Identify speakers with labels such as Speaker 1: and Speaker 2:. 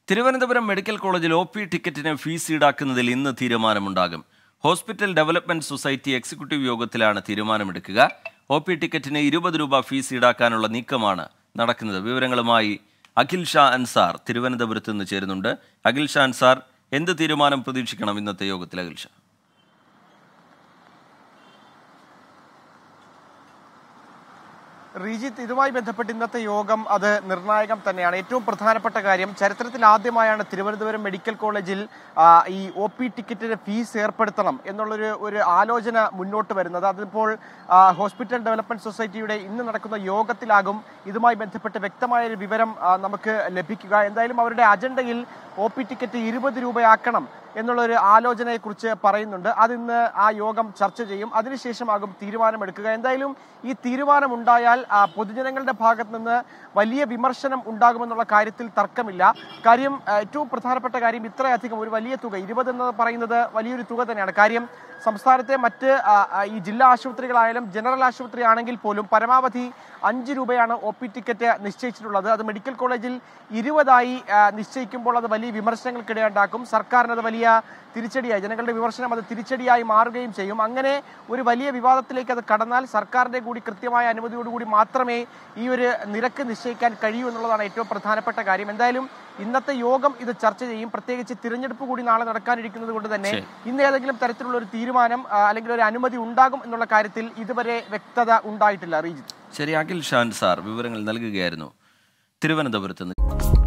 Speaker 1: Thiruvananthapuram medical കോളേജിൽ OP. ടിക്കറ്റിന് fees ഈടാക്കുന്നതിൽ ഇന്ന് തീരുമാനമുണ്ടാകും. ഹോസ്പിറ്റൽ ഡെവലപ്മെന്റ് സൊസൈറ്റി എക്സിക്യൂട്ടീവ് യോഗത്തിലാണ് തീരുമാനമെടുക്കുക. ഒ.പി. ടിക്കറ്റിന് 20 രൂപ ഫീസ് ഈടാക്കാനുള്ള നീക്കമാണ് നടക്കുന്നത്. വിവരങ്ങളുമായി അഖിൽ ഷാ അൻസാർ തിരുവനന്തപുരത്ത് നിന്ന് ചേരുന്നുണ്ട്. അഖിൽ ഷാ അൻസാർ, എന്ത് തീരുമാനം പ്രതീക്ഷിക്കണം ഇന്നത്തെ യോഗത്തിൽ? അഖിൽ ഷാ,
Speaker 2: റീജിത്ത്, ഇതുമായി ബന്ധപ്പെട്ട് ഇന്നത്തെ യോഗം അത് നിർണായകം തന്നെയാണ്. ഏറ്റവും പ്രധാനപ്പെട്ട കാര്യം, ചരിത്രത്തിൽ ആദ്യമായാണ് തിരുവനന്തപുരം മെഡിക്കൽ കോളേജിൽ ഈ ഒ.പി. ടിക്കറ്റിന് ഫീസ് ഏർപ്പെടുത്തണം എന്നുള്ളൊരു ആലോചന മുന്നോട്ട് വരുന്നത്. അതിപ്പോൾ ഹോസ്പിറ്റൽ ഡെവലപ്മെന്റ് സൊസൈറ്റിയുടെ ഇന്ന് നടക്കുന്ന യോഗത്തിലാകും ഇതുമായി ബന്ധപ്പെട്ട് വ്യക്തമായൊരു വിവരം നമുക്ക് ലഭിക്കുക. എന്തായാലും അവരുടെ അജണ്ടയിൽ ഒ.പി. ടിക്കറ്റ് 20 രൂപയാക്കണം എന്നുള്ളൊരു ആലോചനയെക്കുറിച്ച് പറയുന്നുണ്ട്. അതിന്ന് ആ യോഗം ചർച്ച ചെയ്യും. അതിനുശേഷമാകും തീരുമാനമെടുക്കുക. എന്തായാലും ഈ തീരുമാനമുണ്ടായാൽ പൊതുജനങ്ങളുടെ ഭാഗത്ത് നിന്ന് വലിയ വിമർശനം ഉണ്ടാകുമെന്നുള്ള കാര്യത്തിൽ തർക്കമില്ല. കാര്യം, ഏറ്റവും പ്രധാനപ്പെട്ട കാര്യം, ഇത്രയധികം ഒരു വലിയ തുക 20 എന്ന് പറയുന്നത് വലിയൊരു തുക തന്നെയാണ്. കാര്യം, സംസ്ഥാനത്തെ മറ്റ് ഈ ജില്ലാ ആശുപത്രികളായാലും ജനറൽ ആശുപത്രി ആണെങ്കിൽ പോലും പരമാവധി 5 രൂപയാണ് ഒ.പി. ടിക്കറ്റ് നിശ്ചയിച്ചിട്ടുള്ളത്. അത് മെഡിക്കൽ കോളേജിൽ 20 നിശ്ചയിക്കുമ്പോൾ അത് വലിയ വിമർശനങ്ങൾക്കിടയുണ്ടാക്കും. സർക്കാരിന് അത് വലിയ തിരിച്ചടിയായി, ജനങ്ങളുടെ വിമർശനം അത് തിരിച്ചടിയായി മാറുകയും ചെയ്യും. അങ്ങനെ ഒരു വലിയ വിവാദത്തിലേക്ക് അത് കടന്നാൽ സർക്കാരിന്റെ കൂടി കൃത്യമായ അനുമതിയോടുകൂടി മാത്രമേ ഈ ഒരു നിരക്ക് നിശ്ചയിക്കാൻ കഴിയൂ എന്നുള്ളതാണ് ഏറ്റവും പ്രധാനപ്പെട്ട കാര്യം. എന്തായാലും ഇന്നത്തെ യോഗം ഇത് ചർച്ച ചെയ്യും. പ്രത്യേകിച്ച് തിരഞ്ഞെടുപ്പ് കൂടി നാളെ നടക്കാനിരിക്കുന്നത് കൊണ്ട് തന്നെ ഇന്ന് ഏതെങ്കിലും തരത്തിലുള്ള ഒരു തീരുമാനം അല്ലെങ്കിൽ ഒരു അനുമതി ഉണ്ടാകും എന്നുള്ള കാര്യത്തിൽ ഇതുവരെ വ്യക്തത ഉണ്ടായിട്ടില്ല. റീജിത്ത്,
Speaker 1: ശരി. അഖിൽ ഷാ അൻസാർ വിവരങ്ങൾ നൽകുകയായിരുന്നു തിരുവനന്തപുരത്ത് നിന്ന്.